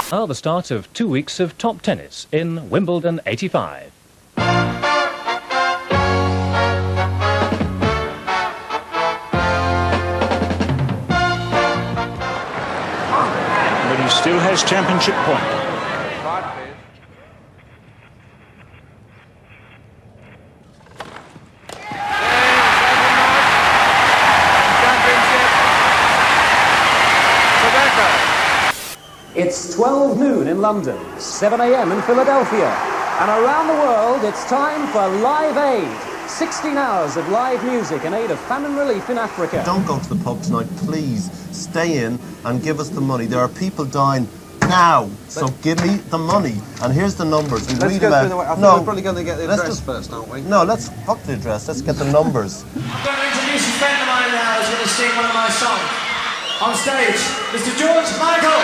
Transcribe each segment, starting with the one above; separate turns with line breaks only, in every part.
Now the start of 2 weeks of top tennis in Wimbledon 85.
But he still has championship point.
It's 12 noon in London, 7 a.m. in Philadelphia, and around the world it's time for Live Aid. 16 hours of live music in aid of famine relief in Africa.
Don't go to the pub tonight, please. Stay in and give us the money. There are people dying now, so give me the money. And here's the numbers.
Let's go through the way. I think we're probably going to get the address first, aren't we?
No, let's fuck the address. Let's get the numbers.
I'm going to introduce a friend of mine now who's going to sing one of my songs. On stage, Mr. George Michael.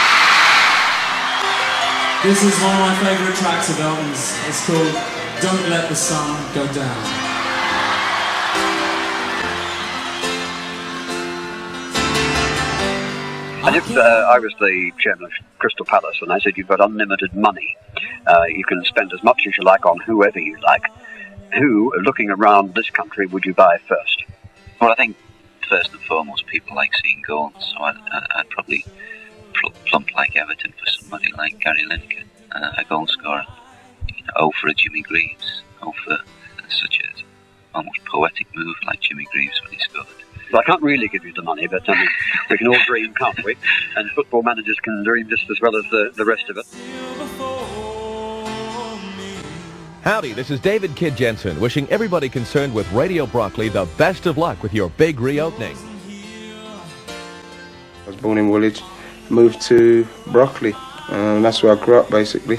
This is one of my favourite tracks of Elton's. It's called Don't Let the Sun Go Down.
And if I was the chairman of Crystal Palace and I said you've got unlimited money, you can spend as much as you like on whoever you like, who, looking around this country, would you buy first?
Well, I think first and foremost people like seeing goals, so I'd probably plump like Everton for somebody like Gary Lineker, a goal scorer. Oh, for a Jimmy Greaves, oh, for such an almost poetic move like Jimmy Greaves when he scored.
Well, I can't really give you the money, but we can all dream, can't we? And football managers can dream just as well as the rest of it.
Howdy, this is David Kidd Jensen, wishing everybody concerned with Radio Broccoli the best of luck with your big reopening.
I was born in Woolwich, moved to Broccoli, and that's where I grew up basically.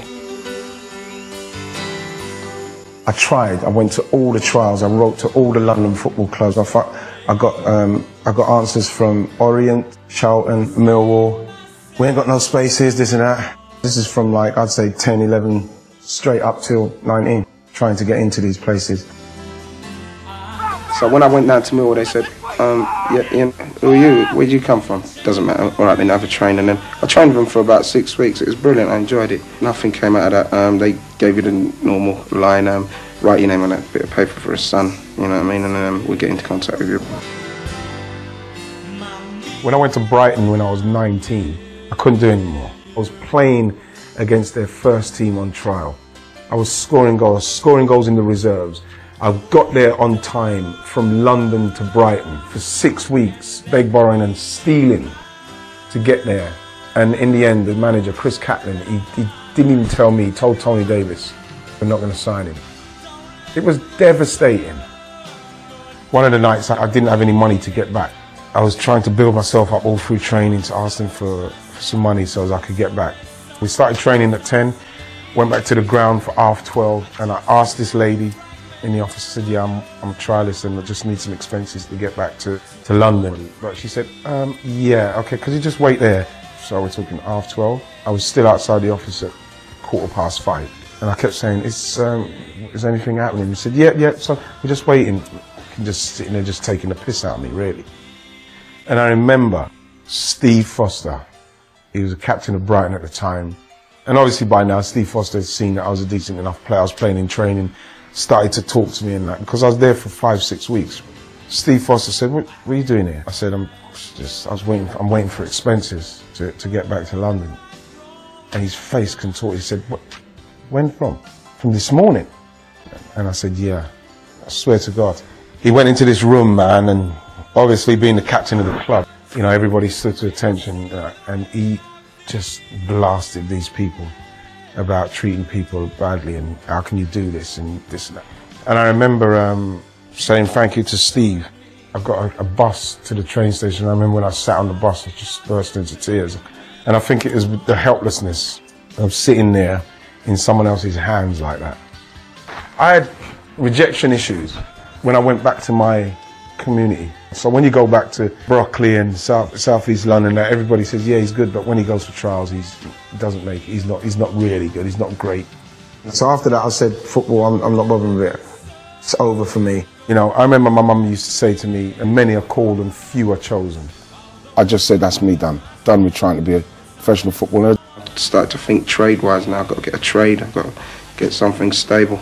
I tried. I went to all the trials. I wrote to all the London football clubs. I got answers from Orient, Charlton, Millwall. We ain't got no spaces, this and that. This is from like, I'd say 10, 11, straight up till 19, trying to get into these places.
So when I went down to Millwall, they said, yeah, Ian, who are you? Where'd you come from? Doesn't matter. All right, then have a train. And then I trained with them for about 6 weeks. It was brilliant. I enjoyed it. Nothing came out of that. They gave you the normal line, write your name on that bit of paper for a son, you know what I mean? And then we'll get into contact with you.
When I went to Brighton when I was 19, I couldn't do it anymore. I was playing against their first team on trial. I was scoring goals in the reserves. I got there on time from London to Brighton for 6 weeks, beg, borrowing and stealing to get there. And in the end, the manager, Chris Catlin, he didn't even tell me, he told Tony Davis, we're not going to sign him. It was devastating. One of the nights I didn't have any money to get back. I was trying to build myself up all through training to ask them for some money so as I could get back. We started training at 10, went back to the ground for 12:30, and I asked this lady in the office, I said, yeah, I'm a trialist and I just need some expenses to get back to London. But she said, yeah, okay, could you just wait there? So we're talking 12:30. I was still outside the office at 5:15. And I kept saying, is anything happening? He said, yeah, so we're just waiting. I'm just sitting there just taking the piss out of me, really. And I remember Steve Foster. He was a captain of Brighton at the time. And obviously by now, Steve Foster had seen that I was a decent enough player. I was playing in training, started to talk to me and that, because I was there for 5-6 weeks. Steve Foster said, what are you doing here? I said, I'm waiting for expenses to get back to London. And his face contorted. He said, what? When from? From this morning? And I said, yeah, I swear to God. He went into this room, man, and obviously being the captain of the club, you know, everybody stood to attention, and he just blasted these people about treating people badly and how can you do this and this and that. And I remember saying thank you to Steve. I got a bus to the train station. I remember when I sat on the bus, I just burst into tears. And I think it was the helplessness of sitting there in someone else's hands like that. I had rejection issues when I went back to my community. So when you go back to Broccoli and South East London, everybody says, yeah, he's good, but when he goes for trials, he doesn't make it. He's not really good, he's not great. So after that, I said, football, I'm not bothering with it. It's over for me. You know, I remember my mum used to say to me, and many are called and few are chosen. I just said, that's me done. Done with trying to be a professional footballer.
started to think trade-wise now. I've got to get a trade, I've got to get something stable.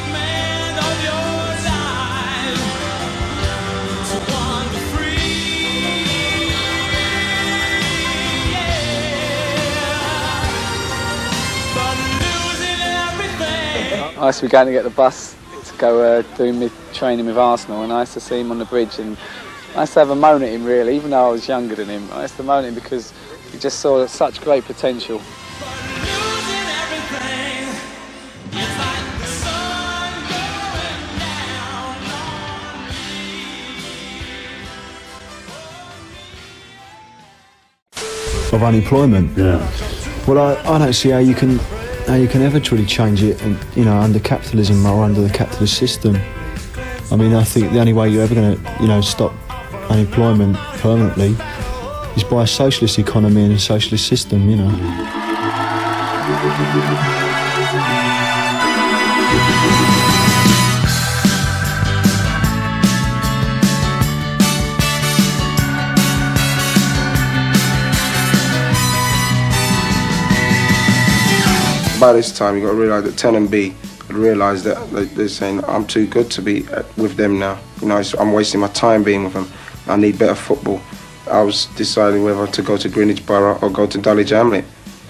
I used to be going to get the bus to go do my training with Arsenal, and I used to see him on the bridge, and I used to have a moan at him really, even though I was younger than him. I used to moan at him because he just saw such great potential.
Of unemployment.
Yeah.
Well, I don't see how you can ever truly change it, and under capitalism or under the capitalist system. I mean, I think the only way you're ever going to stop unemployment permanently is by a socialist economy and a socialist system.
By this time, you've got to realise that 10 and B had realised that they're saying, I'm too good to be with them now. I'm wasting my time being with them. I need better football. I was deciding whether to go to Greenwich Borough or go to Dulwich Hamlet.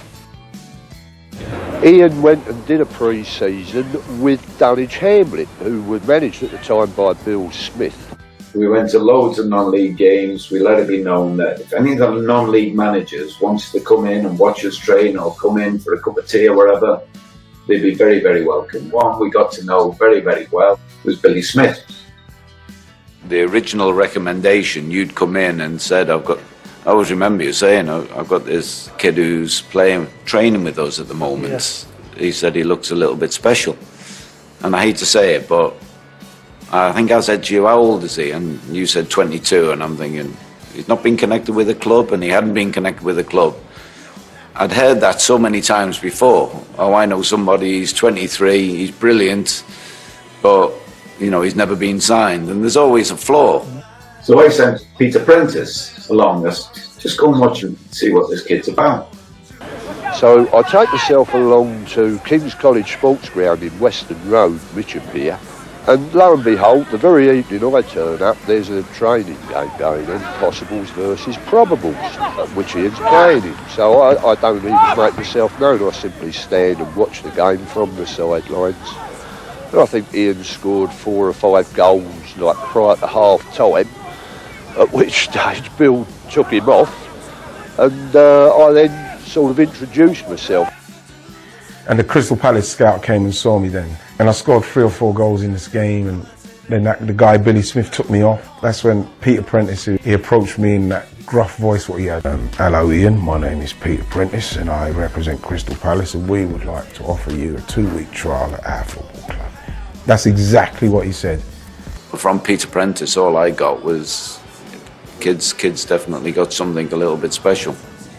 Ian went and did a pre-season with Dulwich Hamlet, who were managed at the time by Bill Smith.
We went to loads of non-league games. We let it be known that if any of the non-league managers wanted to come in and watch us train or come in for a cup of tea or whatever, they'd be very, very welcome. One we got to know very, very well was Billy Smith.
The original recommendation, you'd come in and said, I always remember you saying, I've got this kid who's training with us at the moment. Yes. He said he looks a little bit special. And I hate to say it, but I think I said to you, how old is he? And you said 22, and I'm thinking, he's not been connected with a club, and he hadn't been connected with a club. I'd heard that so many times before. Oh, I know somebody, he's 23, he's brilliant, but, he's never been signed, and there's always a flaw.
So I sent Peter Prentice along us, just go and watch and see what this kid's about.
So I take myself along to King's College Sports Ground in Western Road, Mitcham here. And lo and behold, the very evening I turn up, there's a training game going on, Possibles versus Probables, which Ian's playing in. So I don't even make myself known, I simply stand and watch the game from the sidelines. And I think Ian scored 4 or 5 goals like prior to half-time, at which stage Bill took him off, and I then sort of introduced myself.
And the Crystal Palace scout came and saw me then. And I scored 3 or 4 goals in this game, and then the guy, Billy Smith, took me off. That's when Peter Prentice, he approached me in that gruff voice what he had. Hello Ian, my name is Peter Prentice and I represent Crystal Palace, and we would like to offer you a 2-week trial at our football club. That's exactly what he said.
From Peter Prentice, all I got was kids definitely got something a little bit special.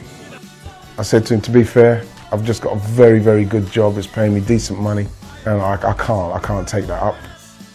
I said to him, to be fair, I've just got a very, very good job. It's paying me decent money, and I can't take that up.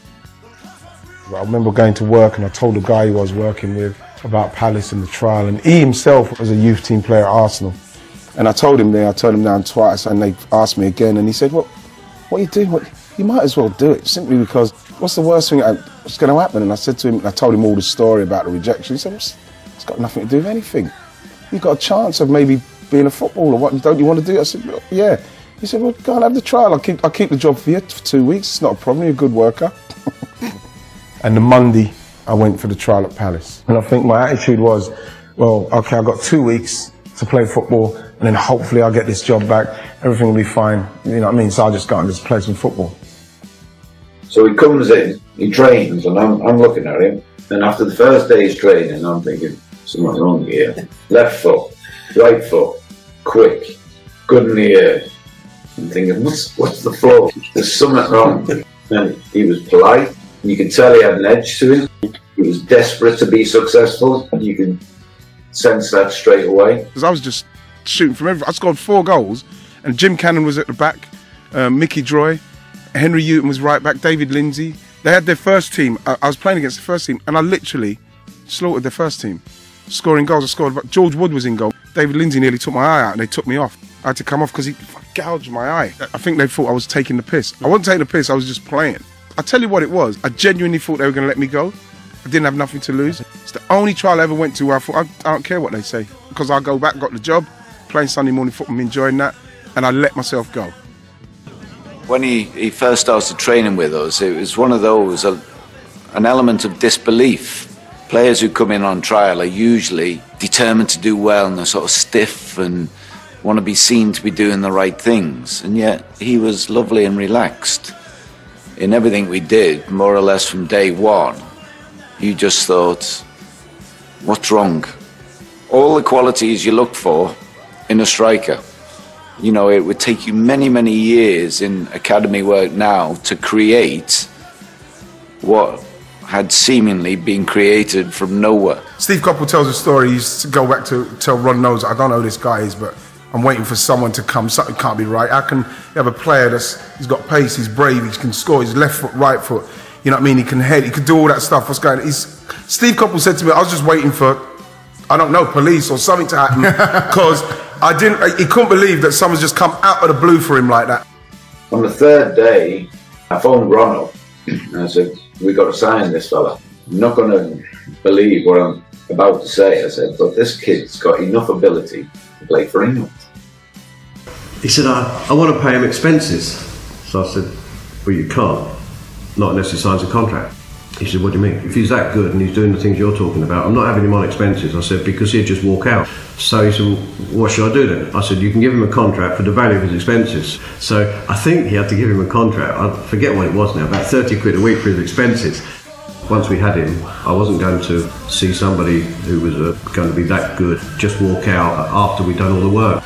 I remember going to work, and I told the guy who I was working with about Palace and the trial, and he himself was a youth team player at Arsenal. And I told him down twice, and they asked me again, and he said, what are you doing? You might as well do it, simply because what's the worst thing that's going to happen? And I said to him, I told him all the story about the rejection. He said, it's got nothing to do with anything. You've got a chance of maybe being a footballer. What, don't you want to do it? I said, well, yeah. He said, well, go and have the trial. I'll keep the job for you for 2 weeks. It's not a problem. You're a good worker. And the Monday, I went for the trial at Palace. And I think my attitude was, well, okay, I've got 2 weeks to play football, and then hopefully I'll get this job back. Everything will be fine. You know what I mean? So I'll just go and just play some football.
So he comes in, he trains, and I'm looking at him. And after the first day's training, I'm thinking, something's wrong here. Left foot, right foot, quick, good in the air. I'm thinking, what's the flaw? There's something wrong. And he was polite. You could tell he had an edge to him. He was desperate to be successful. You can sense that straight away.
Because I was just shooting from everywhere. I scored 4 goals, and Jim Cannon was at the back, Mickey Droy, Henry Houghton was right back, David Lindsay. They had their first team. I was playing against the first team, and I literally slaughtered their first team, scoring goals. George Wood was in goal. David Lindsay nearly took my eye out, and they took me off. I had to come off because he gouged my eye. I think they thought I was taking the piss. I wasn't taking the piss, I was just playing. I tell you what it was, I genuinely thought they were going to let me go. I didn't have nothing to lose. It's the only trial I ever went to where I thought, I don't care what they say, because I'll go back, got the job, playing Sunday morning football, I'm enjoying that, and I let myself go.
When he first started training with us, it was one of those, an element of disbelief. Players who come in on trial are usually determined to do well and they're sort of stiff and want to be seen to be doing the right things. And yet he was lovely and relaxed. In everything we did, more or less from day one, you just thought, what's wrong? All the qualities you look for in a striker. You know, it would take you many, many years in academy work now to create what had seemingly been created from nowhere.
Steve Coppell tells a story. He used to go back to tell Ron Knows, I don't know who this guy is, but I'm waiting for someone to come. Something can't be right. How can you have a player he's got pace, he's brave, he can score, he's left foot, right foot, you know what I mean? He can head, he can do all that stuff. What's going on? Steve Coppell said to me, I was just waiting for, I don't know, police or something to happen, because he couldn't believe that someone's just come out of the blue for him like that.
On the third day, I phoned Ron up and I said, we got to sign this fella. I'm not going to believe what I'm about to say. I said, but this kid's got enough ability to play for England.
He said, I want to pay him expenses. So I said, well, you can't, not unless he signs a contract. He said, what do you mean? If he's that good and he's doing the things you're talking about, I'm not having him on expenses. I said, because he'd just walk out. So he said, well, what should I do then? I said, you can give him a contract for the value of his expenses. So I think he had to give him a contract, I forget what it was now, about 30 quid a week for his expenses. Once we had him, I wasn't going to see somebody who was going to be that good just walk out after we'd done all the work.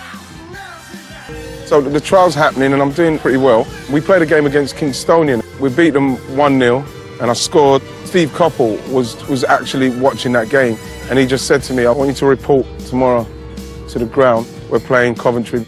So the trial's happening and I'm doing pretty well. We played a game against Kingstonian. We beat them 1-0. And I scored. Steve Coppell was actually watching that game, and he just said to me, I want you to report tomorrow to the ground. We're playing Coventry.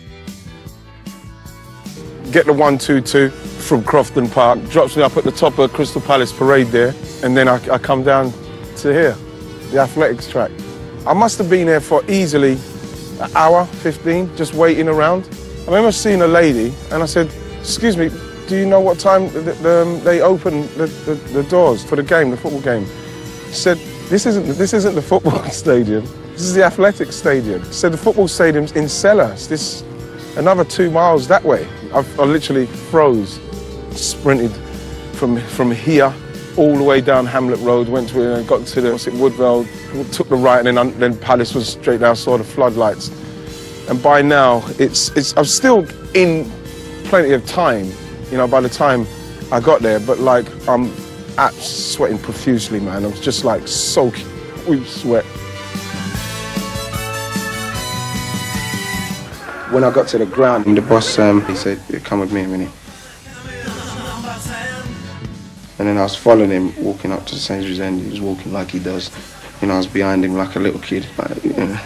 Get the 1-2-2 from Crofton Park, drops me up at the top of Crystal Palace Parade there, and then I come down to here, the athletics track. I must have been there for easily an hour, 15, just waiting around. I remember seeing a lady, and I said, excuse me, do you know what time they open the doors for the game, the football game? She said, this isn't the football stadium, this is the athletics stadium. She said, the football stadium's in Sellers, this another 2 miles that way. I literally froze, sprinted from here all the way down Hamlet Road, went to got to the Woodville, took the right, and then Palace was straight down, saw the floodlights. And by now, I'm still in plenty of time. You know, by the time I got there, but like I'm sweating profusely, man. I was just like soaking with sweat.
When I got to the ground, the boss, he said, come with me a minute. And then I was following him, walking up to Sainsbury's End. He was walking like he does. You know, I was behind him like a little kid. Like, you know.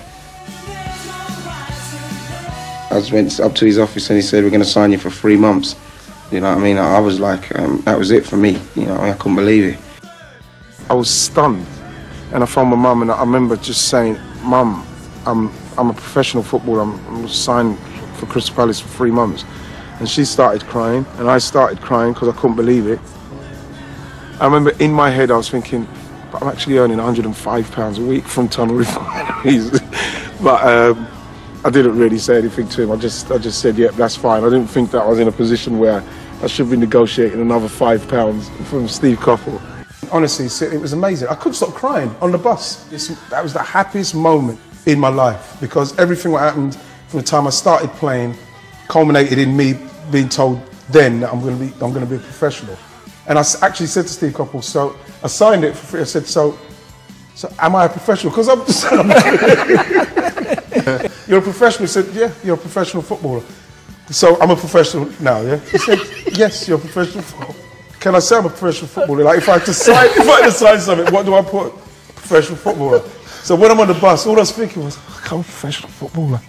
I went up to his office and he said, we're going to sign you for 3 months. You know what I mean? I was like, that was it for me. You know, I couldn't believe it.
I was stunned. And I phoned my mum and I remember just saying, Mum, I'm a professional footballer. I'm signed for Crystal Palace for 3 months. And she started crying and I started crying because I couldn't believe it. I remember in my head I was thinking, but I'm actually earning £105 a week from Tunnel Refineries. But I didn't really say anything to him. I just said, yeah, that's fine. I didn't think that I was in a position where I should be negotiating another £5 from Steve Coppell. Honestly, it was amazing. I couldn't stop crying on the bus. That was the happiest moment in my life because everything that happened from the time I started playing culminated in me being told then that I'm going to be a professional. And I actually said to Steve Coppell, so I signed it for free. I said, so am I a professional? Because you're a professional. He said, yeah, you're a professional footballer. So I'm a professional now, yeah? He said, yes, you're a professional footballer. Can I say I'm a professional footballer? Like if I had to sign something, what do I put? Professional footballer. So when I'm on the bus, all I was thinking was, I'm a professional footballer.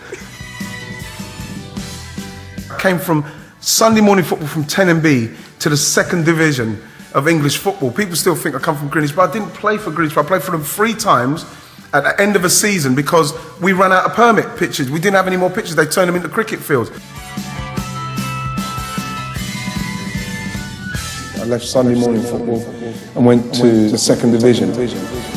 I came from Sunday morning football from 10MB to the 2nd division of English football. People still think I come from Greenwich, but I didn't play for Greenwich. I played for them 3 times at the end of a season because we ran out of permit pitches. We didn't have any more pitches. They turned them into cricket fields. I left Sunday morning football and went to the second division.